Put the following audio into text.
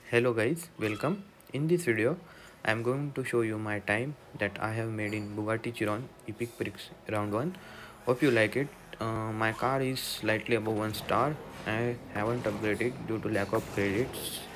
Hello guys, welcome. In this video, I am going to show you my time that I have made in Bugatti Chiron Epic Prix Round 1. Hope you like it. My car is slightly above 1 star. I haven't upgraded due to lack of credits.